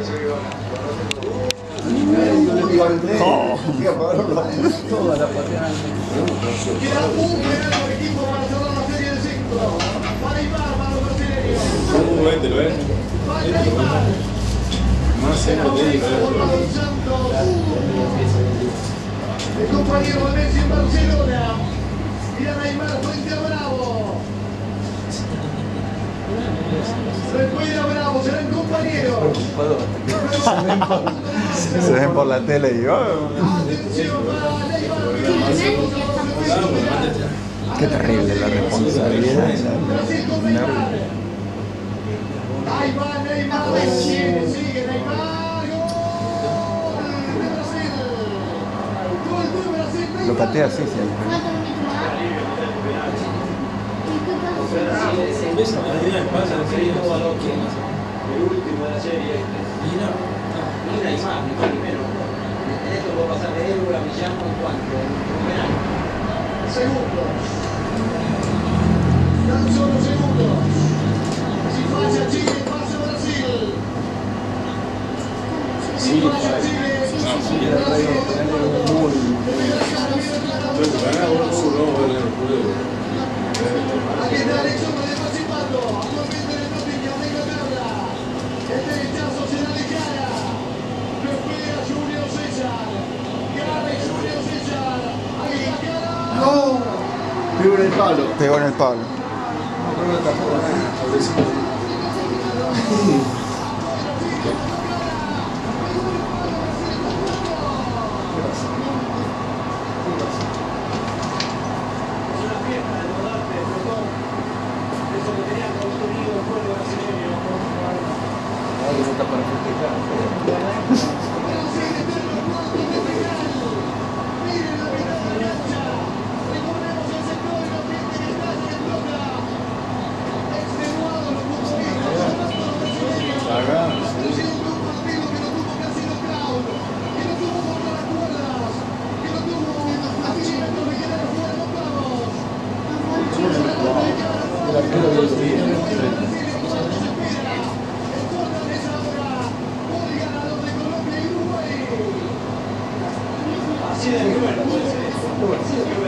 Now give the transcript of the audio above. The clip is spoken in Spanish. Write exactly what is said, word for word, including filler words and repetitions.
Oh. Toda la pateada. Queda un penal por equipo para cerrar la serie de cinco. Para Aymar, para los brasileños. Uh, este lo ves. Para Aymar. Más energético. El compañero de Messi en Barcelona. Mira Aymar frente a Bravo. Recuerda Bravo, serán compañeros. Se ven por la tele y yo. Atención para Neymar. Qué terrible la responsabilidad. Brasil con Neymar. Ahí va Neymar. Sigue, sigue Neymar. Gol de Brasil. Gol de Brasil. Neymar. Lo patea así siempre. ¿Ves? Adrián pasa en serio. El último de la serie. Mira. Mira, y más, ni primero. En esto puede pasar de Evo, la Millán, ¿con cuánto? Un penal. Segundos. Tan solo segundos. Si falla Chile, pasa Brasil. Si falla Chile, No, sí, Brasil. Entonces, gana uno por uno, vale, el culo. Aquí está Alexandre de Pacipato. Actualmente en el Nottingham de Inglaterra. El derechazo será de cara. Lo pega Julio César. Cara Julio César. Ahí está cara. ¡No! Pegó en el palo. Pegó en el palo. Así de bueno, puede ser.